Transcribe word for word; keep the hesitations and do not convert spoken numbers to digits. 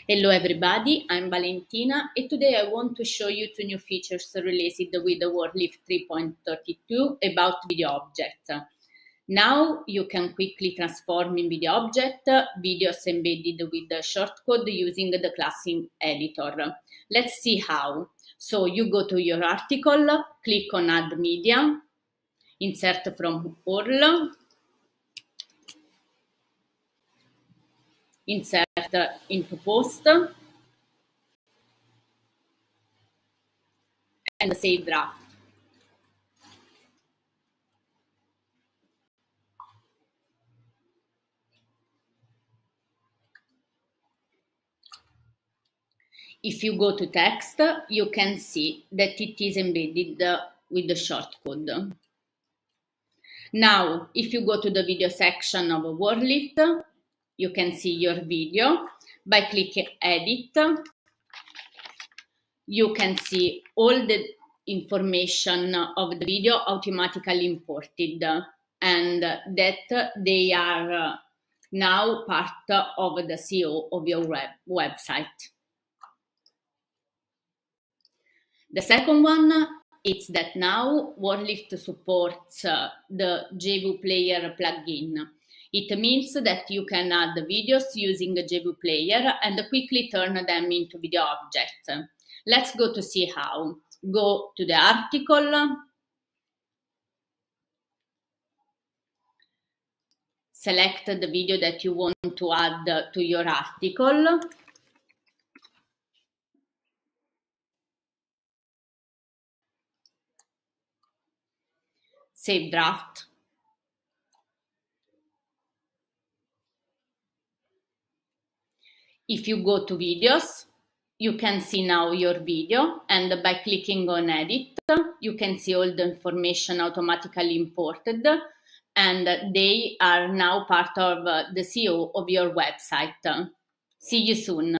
Hello everybody, I'm Valentina and today I want to show you two new features released with the WordLift three point thirty-two about video object. Now you can quickly transform in video object videos embedded with the shortcode using the classic editor. Let's see how. So you go to your article, click on Add Media, insert from U R L, insert into post, and save draft. If you go to text, you can see that it is embedded with the shortcode. Now, if you go to the video section of WordLift, you can see your video. By clicking Edit, you can see all the information of the video automatically imported and that they are now part of the S E O of your web website. The second one is that now WordLift supports uh, the JView Player plugin. It means that you can add videos using the JView Player and quickly turn them into video objects. Let's go to see how. Go to the article, select the video that you want to add to your article, save draft. If you go to videos, you can see now your video, and by clicking on edit, you can see all the information automatically imported, and they are now part of the S E O of your website. See you soon.